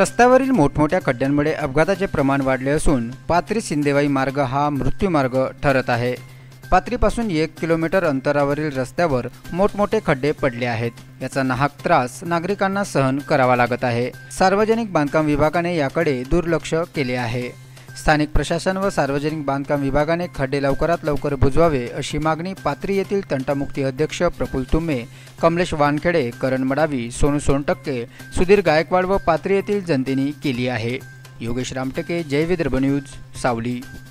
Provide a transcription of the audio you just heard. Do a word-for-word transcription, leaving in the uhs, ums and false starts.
रस्त्यावरील मोठमोठ्या खड्ड्यांमुळे अपघाताचे प्रमाण वाढले असून पाथरी सिंदेवाई मार्ग हा मृत्यूमार्ग ठरत आहे। पाथरीपासून एक किलोमीटर अंतरावरील रस्त्यावर मोठमोठे खड्डे पडले आहेत। याचा नाहक त्रास नागरिकांना सहन करावा लागत आहे। सार्वजनिक बांधकाम विभागाने याकडे दुर्लक्ष केले आहे। स्थानिक प्रशासन व सार्वजनिक बांधकाम विभागाने खड्डे लवकरात लवकर बुजवावे अशी मागणी पाथरी येथील तंटामुक्ती अध्यक्ष प्रफुल्ल तुंबे, कमलेश वानखेडे, करण मडावी, सोनू सोनटक्के, सुधीर गायकवाड व पाथरी येथील जनतेने केली आहे। योगेश रामटके, जय विदर्भ न्यूज, सावली।